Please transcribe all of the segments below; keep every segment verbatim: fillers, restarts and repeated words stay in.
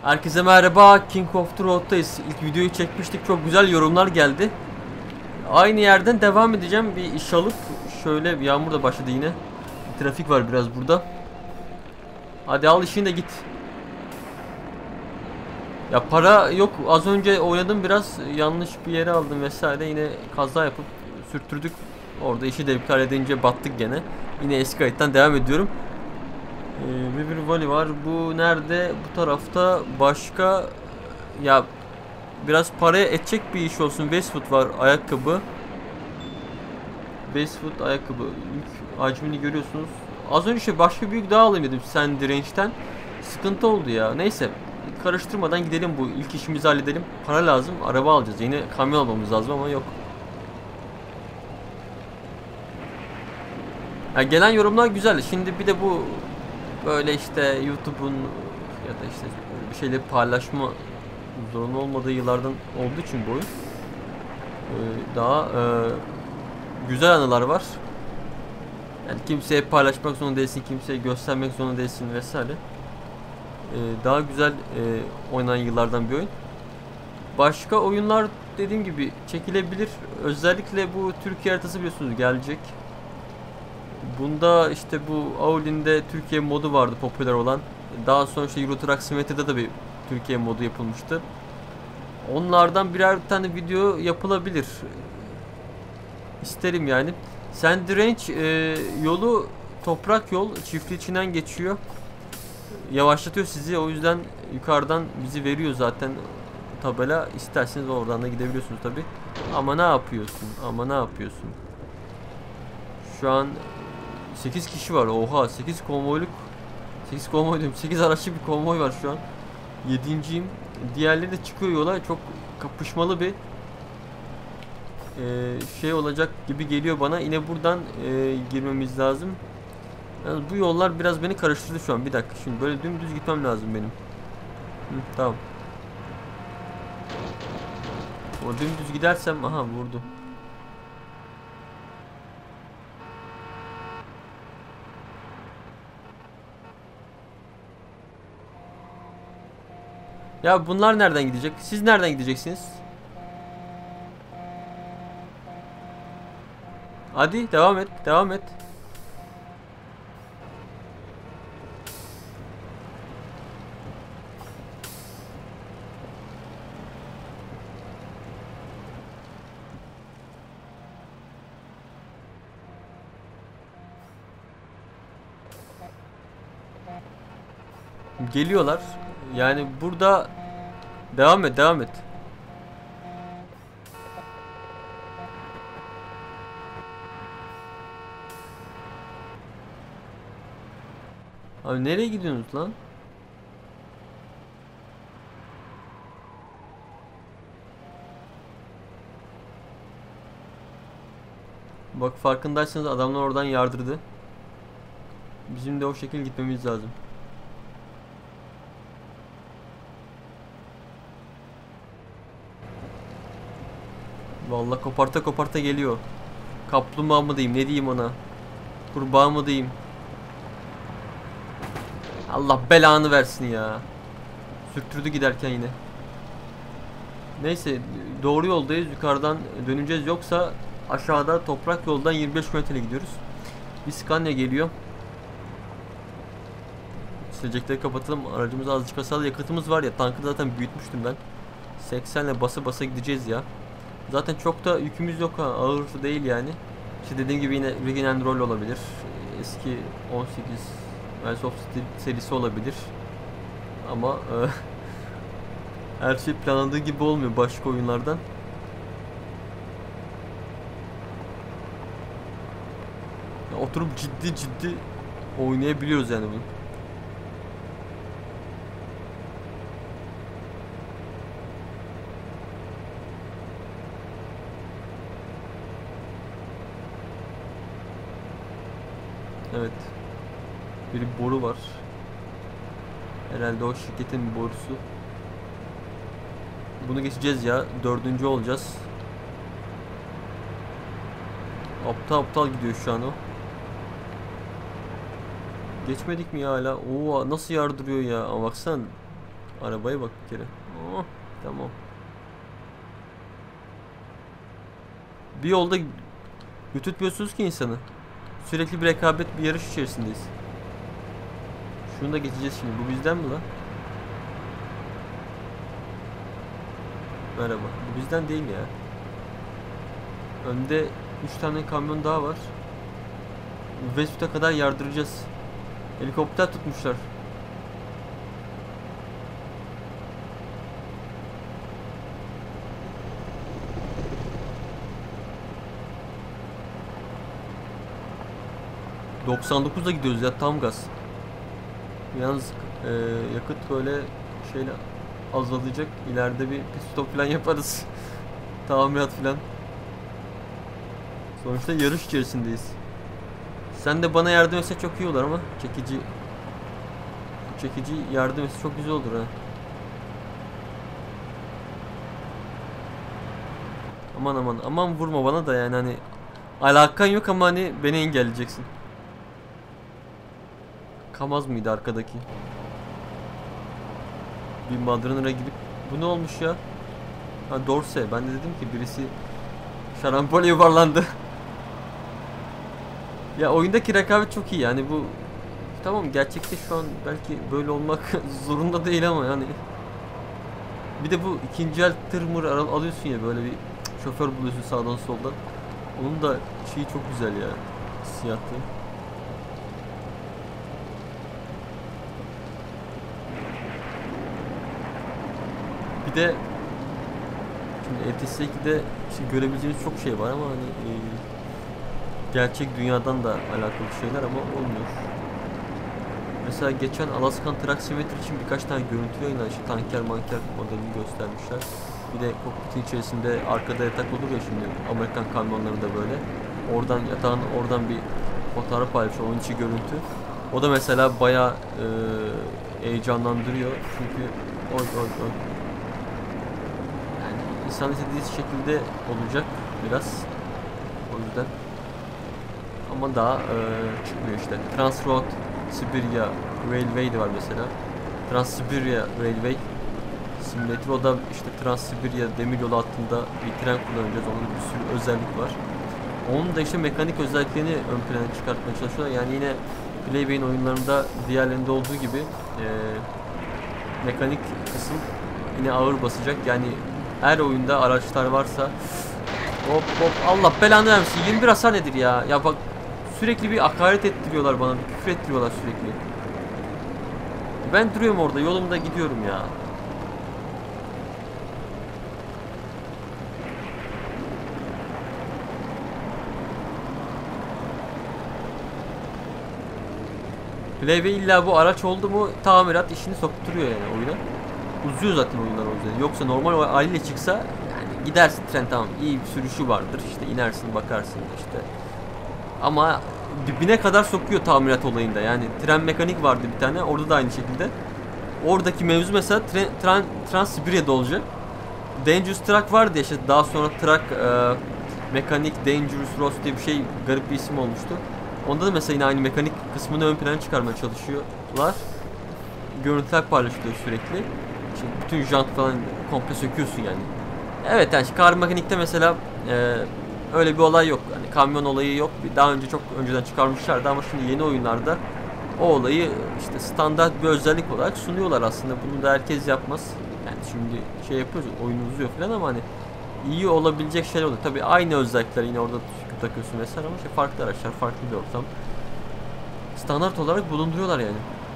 Herkese merhaba, King of the Road'tayız. İlk videoyu çekmiştik, çok güzel yorumlar geldi. Aynı yerden devam edeceğim, bir iş alıp. Şöyle, yağmur da başladı yine. Trafik var biraz burada. Hadi al işini de git. Ya para yok, az önce oynadım biraz, yanlış bir yere aldım vesaire. Yine kaza yapıp sürttürdük. Orada işi de iptal edince battık gene. Yine eski kayıttan devam ediyorum. Ee, bir bir vali var. Bu nerede? Bu tarafta. Başka ya biraz paraya edecek bir iş olsun. Westwood var, ayakkabı. Westwood ayakkabı. Yük hacmini görüyorsunuz. Az önce şey başka bir yük daha alayım dedim sen dirençten. Sıkıntı oldu ya. Neyse. Karıştırmadan gidelim, bu ilk işimizi halledelim. Para lazım. Araba alacağız. Yine kamyon almamız lazım ama yok. Ya gelen yorumlar güzel. Şimdi bir de bu böyle işte YouTube'un ya da işte bir şeyleri paylaşma zorunlu olmadığı yıllardan olduğu için bu oyun ee, daha e, güzel anılar var. Yani kimseye paylaşmak zorunda değilsin, kimseye göstermek zorunda değilsin vesaire. Ee, daha güzel e, oynanan yıllardan bir oyun. Başka oyunlar dediğim gibi çekilebilir. Özellikle bu Türkiye haritası biliyorsunuz gelecek. Bunda işte bu Aulin'de Türkiye modu vardı popüler olan. Daha sonra işte Euro Truck Simulator'da da bir Türkiye modu yapılmıştı. Onlardan birer tane video yapılabilir. İsterim yani. Sandrange e, yolu toprak yol, çiftliği içinden geçiyor. Yavaşlatıyor sizi, o yüzden yukarıdan bizi veriyor zaten tabela. İsterseniz oradan da gidebiliyorsunuz tabi. Ama ne yapıyorsun? Ama ne yapıyorsun? Şu an sekiz kişi var. Oha, sekiz konvoyluk. sekiz konvoy diyorum. sekiz araçlı bir konvoy var şu an. yedinciyim. Diğerleri de çıkıyor yola. Çok kapışmalı bir e, şey olacak gibi geliyor bana. Yine buradan e, girmemiz lazım. Yani bu yollar biraz beni karıştırdı şu an. Bir dakika. Şimdi böyle dümdüz gitmem lazım benim. Hı, tamam. O dümdüz gidersem aha vurdu. Ya bunlar nereden gidecek? Siz nereden gideceksiniz? Hadi devam et, devam et. Geliyorlar. Yani burada devam et, devam et. Abi nereye gidiyorsunuz lan? Bak farkındaysanız adamlar oradan yardırdı. Bizim de o şekilde gitmemiz lazım. Vallahi koparta koparta geliyor. Kaplumbağa mı diyeyim, ne diyeyim ona? Kurbağa mı diyeyim? Allah belanı versin ya. Sürttürdü giderken yine. Neyse doğru yoldayız. Yukarıdan döneceğiz, yoksa aşağıda toprak yoldan yirmi beş kilometre gidiyoruz. Bir Scania geliyor. Silecekleri kapatalım. Aracımızı azıcık hasarlı, yakıtımız var ya. Tankı zaten büyütmüştüm ben. seksenle basa basa gideceğiz ya. Zaten çok da yükümüz yok ha. Ağır değil yani. İşte dediğim gibi yine Regen Roll olabilir. Eski on sekiz Wheels of Steel serisi olabilir. Ama e, her şey planladığı gibi olmuyor başka oyunlardan. Ya oturup ciddi ciddi oynayabiliyoruz yani bunu. Evet. Bir boru var. Herhalde o şirketin borusu. Bunu geçeceğiz ya. Dördüncü olacağız. Aptal aptal gidiyor şu an o. Geçmedik mi ya hala? Oo, nasıl yardırıyor ya. Ama baksana. Arabaya bak bir kere. Oh, tamam. Bir yolda götürtmüyorsunuz ki insanı. Sürekli bir rekabet, bir yarış içerisindeyiz. Şunu da geçeceğiz şimdi. Bu bizden mi lan? Merhaba. Bu bizden değil ya. Önde üç tane kamyon daha var. Westwood'a kadar yardıracağız. Helikopter tutmuşlar. doksan dokuzla gidiyoruz ya, tam gaz. Yalnız e, yakıt böyle şeyle azalacak. İleride bir pit stop falan yaparız. Tamirat falan. Sonuçta yarış içerisindeyiz. Sen de bana yardım etse çok iyi olur ama çekici çekici yardım etse çok güzel olur ha. Aman aman aman, vurma bana da yani, hani alakan yok ama hani beni engelleyeceksin. Kamaz mıydı arkadaki? Bir Madron'a gidip bu ne olmuş ya? Ha, Dorse. Ben de dedim ki birisi şarampole yuvarlandı. Ya oyundaki rekabet çok iyi yani, bu tamam, gerçekte şu an belki böyle olmak zorunda değil ama yani bir de bu ikinci el tır mır alıyorsun ya, böyle bir şoför buluyorsun sağdan soldan. Onun da şeyi çok güzel ya, hissiyatı. Bir de şimdi F T S ikide işte görebileceğiniz çok şey var ama hani e, gerçek dünyadan da alakalı şeyler ama olmuyor. Mesela geçen Alaskan Truck Simulator için birkaç tane görüntü yayınladı. İşte tanker manker modelini göstermişler. Bir de kokpitin içerisinde arkada yatak olur ya şimdi Amerikan kamyonlarında böyle. Oradan yatağın oradan bir fotoğraf paylaşıyor, onun içi görüntü. O da mesela bayağı e, heyecanlandırıyor çünkü oy oy oy. Yani insan istediği şekilde olacak biraz. O yüzden. Ama daha e, çıkmıyor işte. Transroad Sibirya Railway de var mesela. Trans-Sibirya Railway Simulator, o da işte Trans-Sibirya demiryolu hattında bir tren kullanacağız. Onun bir sürü özellik var. Onun da işte mekanik özelliklerini ön plana çıkartmaya çalışıyorlar. Yani yine Playbane oyunlarında diğerlerinde olduğu gibi e, mekanik kısım yine ağır basacak. Yani her oyunda araçlar varsa hop hop, Allah belanı vermesin. yirmi bir hasar nedir ya? Ya bak, sürekli bir hakaret ettiriyorlar bana, bir küfür ettiriyorlar sürekli. Ben duruyorum orada, yolumda gidiyorum ya. Playbane illa bu araç oldu mu tamirat işini sokturuyor yani oyuna. Uzuyor zaten oyunlar o yüzden. Yoksa normal haliyle çıksa yani gidersin tren, tamam, iyi bir sürüşü vardır. İşte inersin, bakarsın işte. Ama dibine kadar sokuyor tamirat olayında. Yani tren mekanik vardı bir tane. Orada da aynı şekilde. Oradaki mevzu mesela tren, tren, Trans-Sibirya'da olacak. Dangerous Truck vardı ya işte, daha sonra Truck e, Mekanik Dangerous Road diye bir şey, garip bir isim olmuştu. Onda da mesela yine aynı mekanik kısmını ön plana çıkarmaya çalışıyorlar. Görüntüler paylaşılıyor sürekli. Şimdi bütün jant falan komple söküyorsun yani. Evet yani kar mekanikte mesela e, öyle bir olay yok. Hani kamyon olayı yok. Daha önce çok önceden çıkarmışlardı ama şimdi yeni oyunlarda o olayı işte standart bir özellik olarak sunuyorlar aslında. Bunu da herkes yapmaz. Yani şimdi şey yapıyoruz, oyun uzuyor falan ama hani iyi olabilecek şeyler oluyor. Tabii aynı özellikler yine orada takıyorsun vesaire ama şey, farklı araçlar, farklı bir ortam. Standart olarak bulunduruyorlar yani.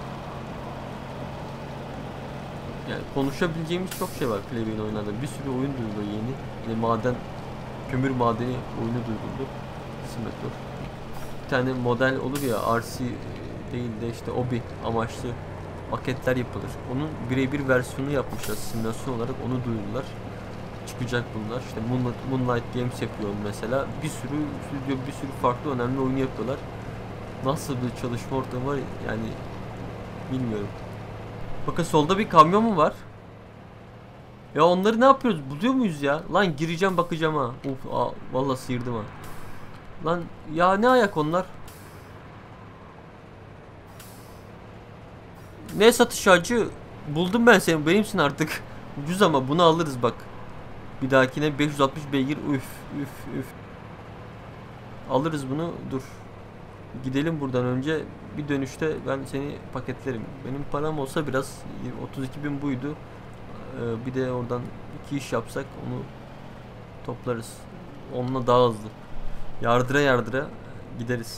Yani konuşabileceğimiz çok şey var Playbane oyunlarda. Bir sürü oyun duyuluyor yeni. Yine maden, kömür madeni oyunu duyuldu. Simulator. Bir tane model olur ya, R C değil de işte obi amaçlı paketler yapılır. Onun birebir versiyonu yapmışlar simülasyon olarak, onu duyurdular. Çıkacak bunlar. İşte Moonlight, Moonlight Games yapıyor mesela. Bir sürü stüdyo, bir sürü farklı önemli oyunu yapıyorlar. Nasıl bir çalışma ortamı var yani bilmiyorum. Bakın solda bir kamyon mu var? Ya onları ne yapıyoruz? Buluyor muyuz ya? Lan gireceğim bakacağım ha. Uf, aa, vallahi sıyırdım ha. Lan ya ne ayak onlar? Ne satış acı? Buldum ben seni. Benimsin artık. Ucuz ama bunu alırız bak. Bir dahakine beş yüz altmış beygir. Üf üf üf. Alırız bunu. Dur. Gidelim buradan önce. Bir dönüşte ben seni paketlerim. Benim param olsa biraz otuz iki bin buydu. Ee, bir de oradan iki iş yapsak onu toplarız. Onunla daha hızlı. Yardıra yardıra gideriz.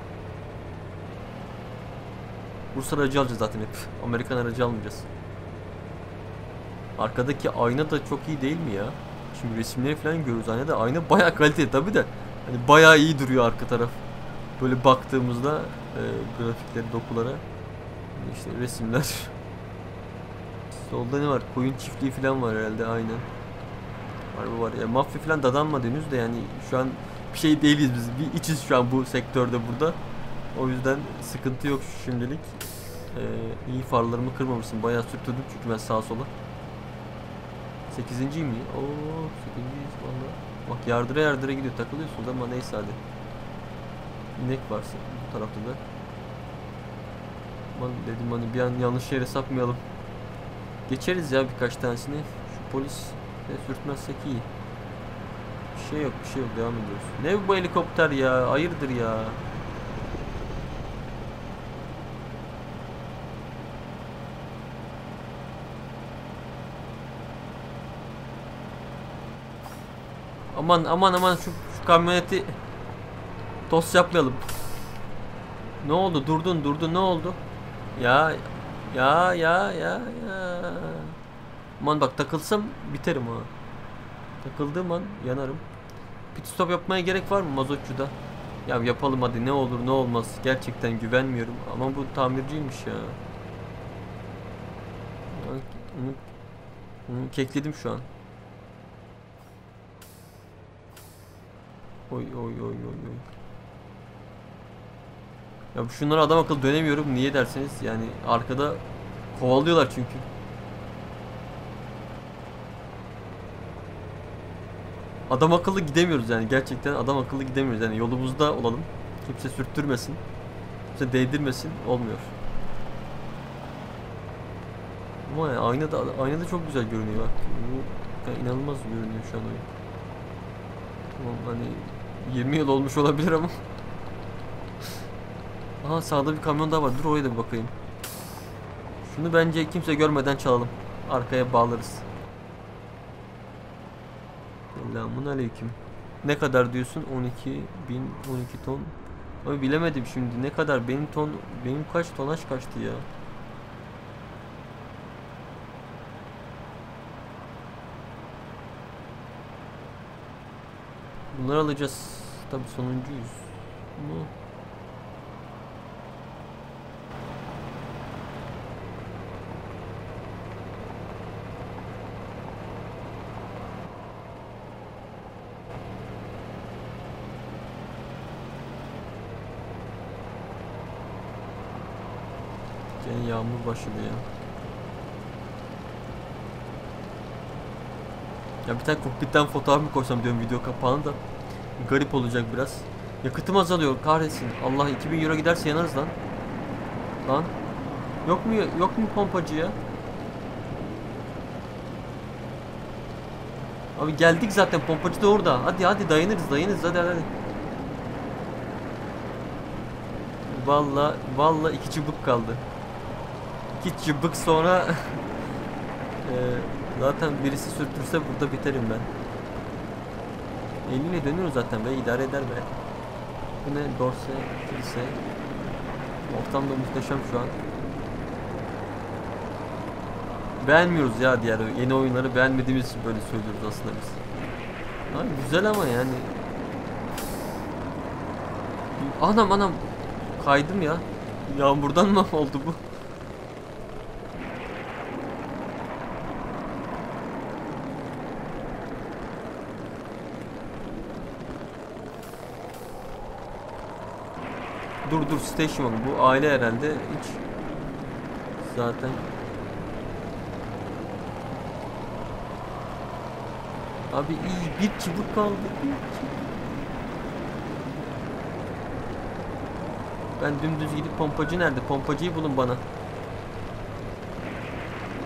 Rus aracı alacağız zaten hep. Amerikan aracı almayacağız. Arkadaki ayna da çok iyi değil mi ya? Şimdi resimleri falan görüyoruz. Aynada ayna bayağı kaliteli tabi de. Hani bayağı iyi duruyor arka taraf. Böyle baktığımızda e, grafikleri, dokulara. İşte resimler. Solda ne var? Koyun çiftliği falan var herhalde, aynen. Araba var. Ya mafya falan dadanmadı henüz de, yani şu an bir şey değiliz biz. Bir içiz şu an bu sektörde burada. O yüzden sıkıntı yok şimdilik. Ee, iyi farlarımı kırmamışsın. Bayağı sürttürdüm çünkü ben sağa sola. sekizinci mi? Oo, sekizinciyiz valla. Bak yardıra yardıra gidiyor. Takılıyorsunuz ama neyse hadi. İnek varsa bu tarafta da. Aman dedim hani bir an yanlış yere sapmayalım. Geçeriz ya birkaç tanesini. Şu polis de sürtmezsek iyi. Bir şey yok, bir şey yok, devam ediyoruz. Ne bu helikopter ya? Hayırdır ya? Aman aman aman, şu, şu kamyoneti toz yapmayalım. Ne oldu? Durdun durdun, ne oldu? Ya ya ya ya ya. Aman bak, takılsam biterim ha. Takıldığım an yanarım. Pit stop yapmaya gerek var mı mazotçuda? Ya yapalım hadi, ne olur ne olmaz. Gerçekten güvenmiyorum ama bu tamirciymiş ya. Onu, onu kekledim şu an. Oy oy oy oy oy. Ya şunlara adam akıllı dönemiyorum. Niye derseniz, yani arkada kovalıyorlar çünkü. Adam akıllı gidemiyoruz yani, gerçekten adam akıllı gidemiyoruz yani, yolumuzda olalım. Kimse sürttürmesin. Kimse değdirmesin, olmuyor. Ama yani aynada, aynada çok güzel görünüyor bak. Bu yani inanılmaz görünüyor şu an oyun. Tamam, hani yirmi yıl olmuş olabilir ama. Aha, sağda bir kamyon daha var. Dur oraya da bir bakayım. Şunu bence kimse görmeden çalalım. Arkaya bağlarız. Selamun aleyküm. Ne kadar diyorsun? on iki bin, on iki ton. Abi bilemedim şimdi ne kadar, benim ton, benim kaç tonaj kaçtı ya. Bunları alacağız. Tabi sonuncuyuz. Ama gene yağmur başladı ya. Ya bir tane kokpitten fotoğraf mı koysam diyorum video kapağını da. Garip olacak biraz. Yakıtım azalıyor, kahretsin. Allah, iki bin euro giderse yanarız lan. Lan. Yok mu yok mu pompacı ya? Abi geldik zaten, pompacı da orada. Hadi hadi, dayanırız dayanırız, hadi hadi. Valla valla iki çubuk kaldı. İki çubuk sonra e, zaten birisi sürtürse burada biterim ben. Eliyle dönüyoruz zaten be, idare eder be. Bu ne? Dorse, kilise. Ortam da muhteşem şu an. Beğenmiyoruz ya diğer yeni oyunları, beğenmediğimiz için böyle söylüyoruz aslında biz. Ha, güzel ama yani. Anam anam. Kaydım ya. Yağmurdan mı oldu bu? Dur dur, station bu aile herhalde hiç zaten. Abi iyi, bir çubuk kaldı. Bir çubuk. Ben dümdüz gidip, pompacı nerede? Pompacıyı bulun bana.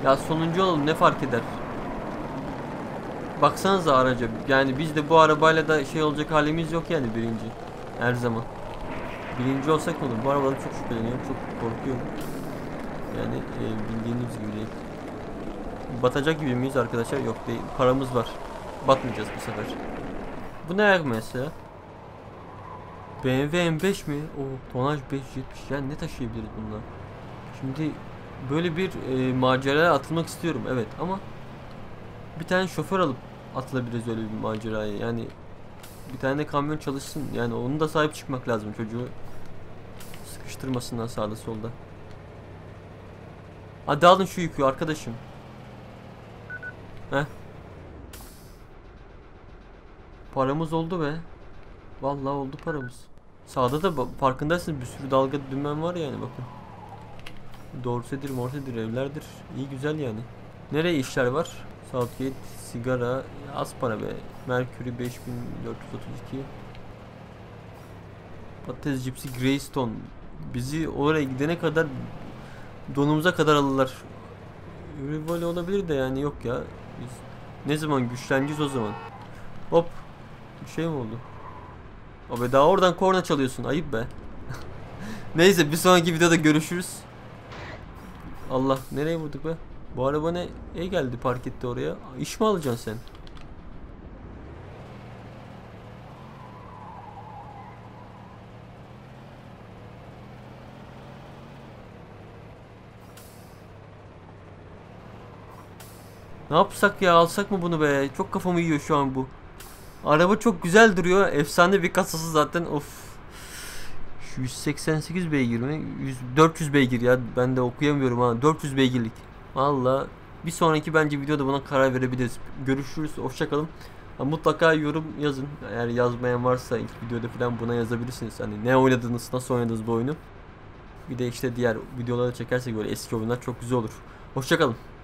Ya sonuncu olalım, ne fark eder? Baksanıza araca. Yani biz de bu arabayla da şey olacak halimiz yok yani birinci. Her zaman. Birinci olsak olur. Bu arabadan çok şüpheleniyorum. Çok korkuyorum. Yani e, bildiğiniz gibi değil. Batacak gibi miyiz arkadaşlar? Yok değil. Paramız var. Batmayacağız bu sefer. Bu ne ayak mesela? B M W M beş mi? O tonaj beş yüz yetmiş. Yani ne taşıyabiliriz bundan? Şimdi böyle bir e, maceraya atılmak istiyorum. Evet ama bir tane şoför alıp atılabiliriz öyle bir maceraya. Yani bir tane de kamyon çalışsın. Yani onu da sahip çıkmak lazım, çocuğu sıkıştırmasınlar sağda solda. Hadi alın şu yükü arkadaşım. Heh. Paramız oldu be. Vallahi oldu paramız. Sağda da farkındaysınız bir sürü dalga dümen var yani, bakın. Dorsedir, morsedir, evlerdir. İyi güzel yani. Nereye işler var? Southgate, sigara, az para be. Mercury beş bin dört yüz otuz iki. Patates cipsi, Greystone. Bizi oraya gidene kadar donumuza kadar alırlar. Rivoli olabilir de yani, yok ya. Biz ne zaman güçleneceğiz o zaman? Hop. Bir şey mi oldu? Abi daha oradan korna çalıyorsun, ayıp be. Neyse, bir sonraki videoda görüşürüz. Allah, nereye vurduk be? Bu araba ne? E geldi, park etti oraya. İş mi alacaksın sen? Ne yapsak ya, alsak mı bunu be? Çok kafamı yiyor şu an bu. Araba çok güzel duruyor. Efsane bir kasası zaten. Of. Şu yüz seksen sekiz beygir mi? yüz, dört yüz beygir ya. Ben de okuyamıyorum ha. dört yüz beygirlik. Valla bir sonraki bence videoda buna karar verebiliriz. Görüşürüz. Hoşça kalın. Mutlaka yorum yazın. Eğer yazmayan varsa ilk videoda falan buna yazabilirsiniz. Hani ne oynadınız, nasıl oynadınız bu oyunu. Bir de işte diğer videoları çekersek böyle eski oyunlar çok güzel olur. Hoşça kalın.